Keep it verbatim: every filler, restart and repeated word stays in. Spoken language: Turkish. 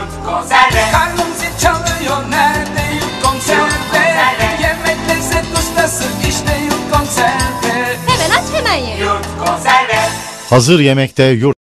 Yurt konserve. Karnım zil çalıyor, nerede yurt konserve? Yemek lezzet ustası, işte yurt konserve. Hemen aç hemen ye. Yurt konserve. Hazır yemekte yurt